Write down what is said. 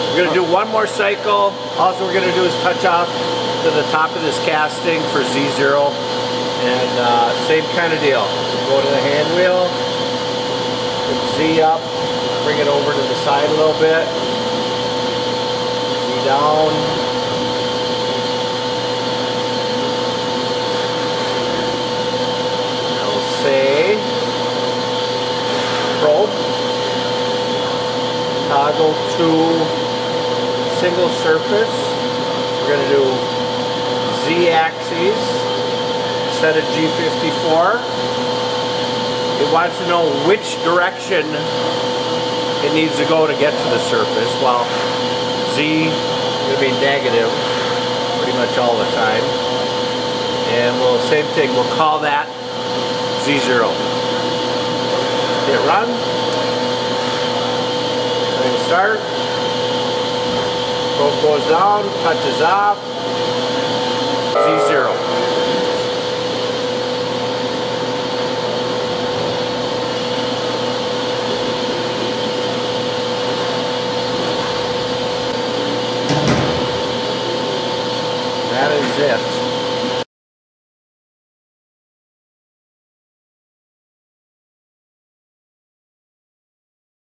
We're going to do one more cycle. All we're going to do is touch off to the top of this casting for Z0. And same kind of deal. Go to the hand wheel, put Z up, bring it over to the side a little bit, Z down. I'll say probe, toggle to single surface. We're going to do Z-axis instead of G54. It wants to know which direction it needs to go to get to the surface. Well, Z is going to be negative pretty much all the time. And we'll, same thing, we'll call that Z0. Hit run. And start. Probe goes down, touches off, Z0. That is it.